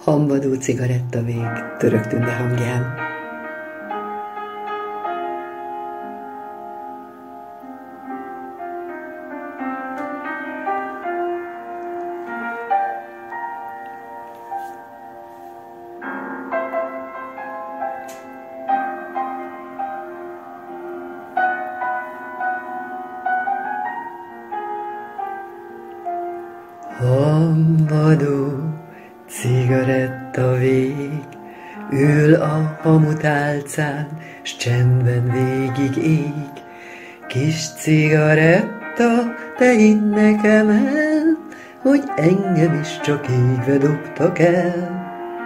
Hamvadó cigarettavég Török Tünde hangján. Hamvadó cigarettavég ül a hamutálcán, s csendben végig ég. Kis cigaretta, te hidd nekem el, hogy engem is csak égve dobtak el.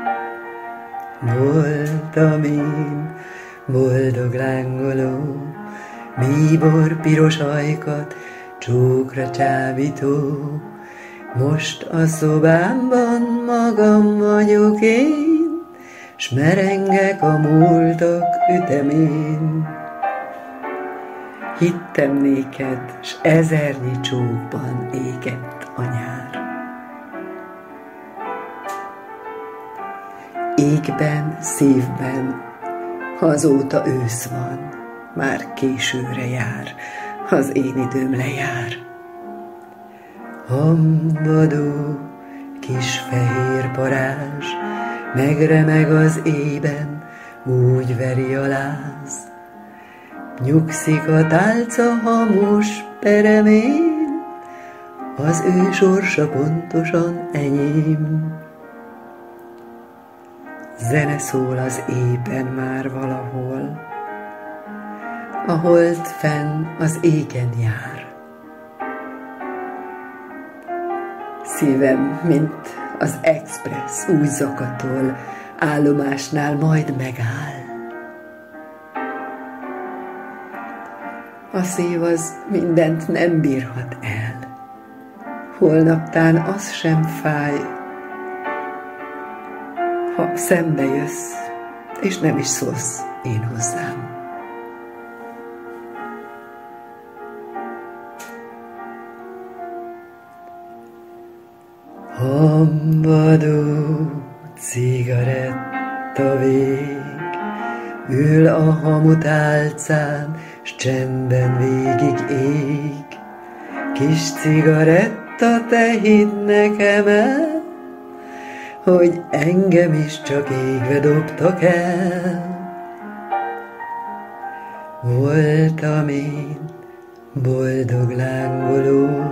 Voltam én boldog lángoló, bíbor piros ajkat, csókra csábító. Most a szobámban magam vagyok én, s merengek a múltak ütemén. Hittem néked, s ezernyi csókban égett a nyár. Égben, szívben, azóta ősz van, már későre jár, az én időm lejár. Hamvadó kis fehér parázs megremeg az éjben, úgy veri a láz. Nyugszik a tálca hamos peremén, az ő sorsa pontosan enyém. Zene szól az éjben már valahol, a hold fenn az égen jár. Szívem, mint az express új zakatol, állomásnál majd megáll. A szív az mindent nem bírhat el, holnaptán az sem fáj, ha szembe jössz, és nem is szólsz én hozzám. Hamvadó cigarettavég ül a hamutálcán, s csendben végig ég. Kis cigaretta, te hidd nekem el, hogy engem is csak égve dobtak el. Voltam én boldog lángoló,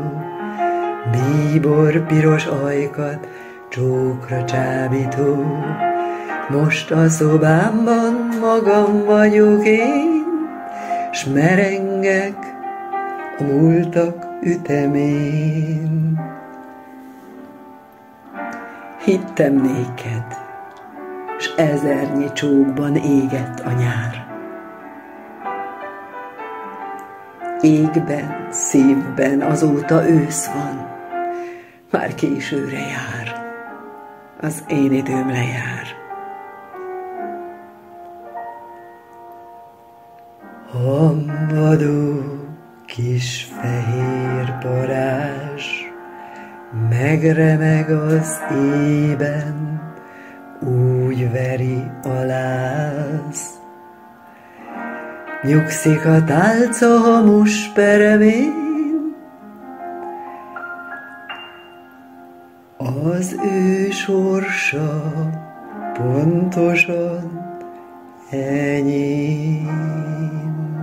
bíbor piros ajkat, csókra csábító. Most a szobámban magam vagyok én, s merengek a múltak ütemén. Hittem néked, s ezernyi csókban égett a nyár. Égben, szívben azóta ősz van, már későre jár, az én időm lejár. Hamvadó kis fehér parázs megremeg az éjben, úgy veri a láz. Nyugszik a tálca hamos peremén, az ő sorsa pontosan enyém.